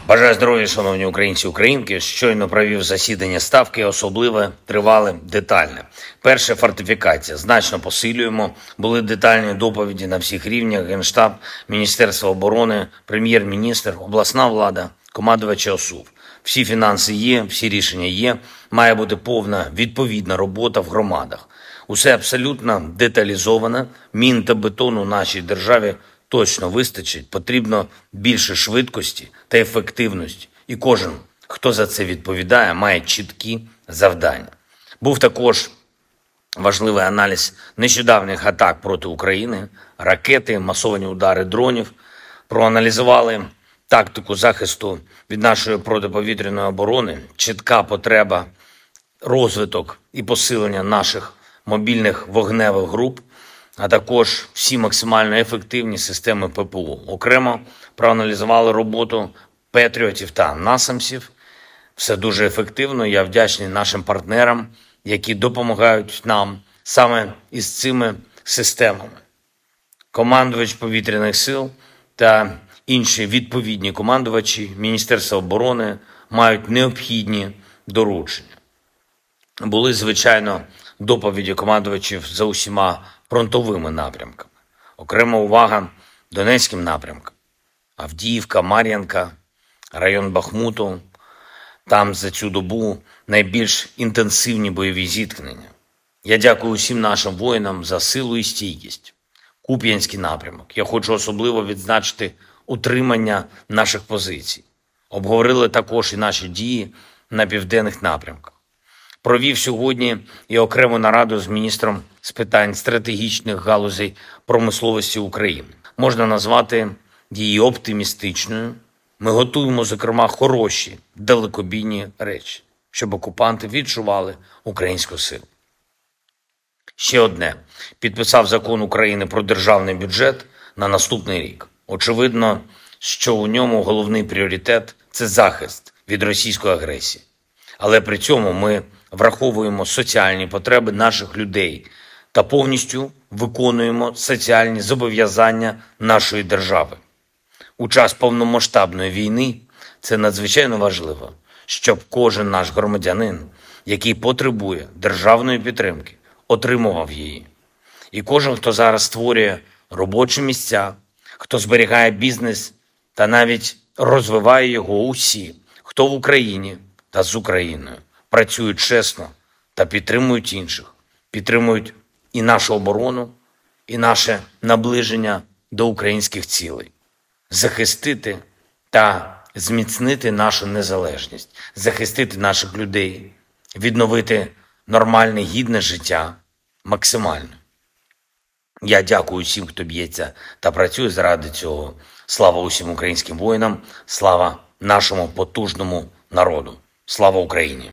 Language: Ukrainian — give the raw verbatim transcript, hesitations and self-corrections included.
Бажаю здоров'я, шановні українці і українки. Щойно провів засідання Ставки, особливе, тривале, детальне. Перше – фортифікація. Значно посилюємо. Були детальні доповіді на всіх рівнях: Генштаб, Міністерство оборони, Прем'єр-міністр, обласна влада, командувачі О С У В. Всі фінанси є, всі рішення є. Має бути повна відповідна робота в громадах. Усе абсолютно деталізоване. Мін та бетону нашій державі точно вистачить. Потрібно більше швидкості та ефективності. І кожен, хто за це відповідає, має чіткі завдання. Був також важливий аналіз нещодавніх атак проти України, ракети, масовані удари дронів. Проаналізували тактику захисту від нашої протиповітряної оборони, чітка потреба, розвиток і посилення наших мобільних вогневих груп, а також всі максимально ефективні системи П П У. Окремо проаналізували роботу Петріотів та Насамсів. Все дуже ефективно. Я вдячний нашим партнерам, які допомагають нам саме із цими системами. Командувач повітряних сил та інші відповідні командувачі Міністерства оборони мають необхідні доручення. Були, звичайно, доповіді командувачів за усіма фронтовими напрямками. Окрема увага Донецьким напрямкам. Авдіївка, Мар'їнка, район Бахмуту. Там за цю добу найбільш інтенсивні бойові зіткнення. Я дякую усім нашим воїнам за силу і стійкість. Куп'янський напрямок. Я хочу особливо відзначити утримання наших позицій. Обговорили також і наші дії на південних напрямках. Провів сьогодні і окрему нараду з міністром з питань стратегічних галузей промисловості України. Можна назвати її оптимістичною. Ми готуємо, зокрема, хороші, далекобійні речі, щоб окупанти відчували українську силу. Ще одне. Підписав закон України про державний бюджет на наступний рік. Очевидно, що у ньому головний пріоритет – це захист від російської агресії. Але при цьому ми враховуємо соціальні потреби наших людей та повністю виконуємо соціальні зобов'язання нашої держави. У час повномасштабної війни це надзвичайно важливо, щоб кожен наш громадянин, який потребує державної підтримки, отримував її. І кожен, хто зараз створює робочі місця, хто зберігає бізнес та навіть розвиває його, усі, хто в Україні та з Україною, працюють чесно та підтримують інших, підтримують і нашу оборону, і наше наближення до українських цілей. Захистити та зміцнити нашу незалежність, захистити наших людей, відновити нормальне, гідне життя максимально. Я дякую всім, хто б'ється та працює заради цього. Слава усім українським воїнам, слава нашому потужному народу. Слава Україні!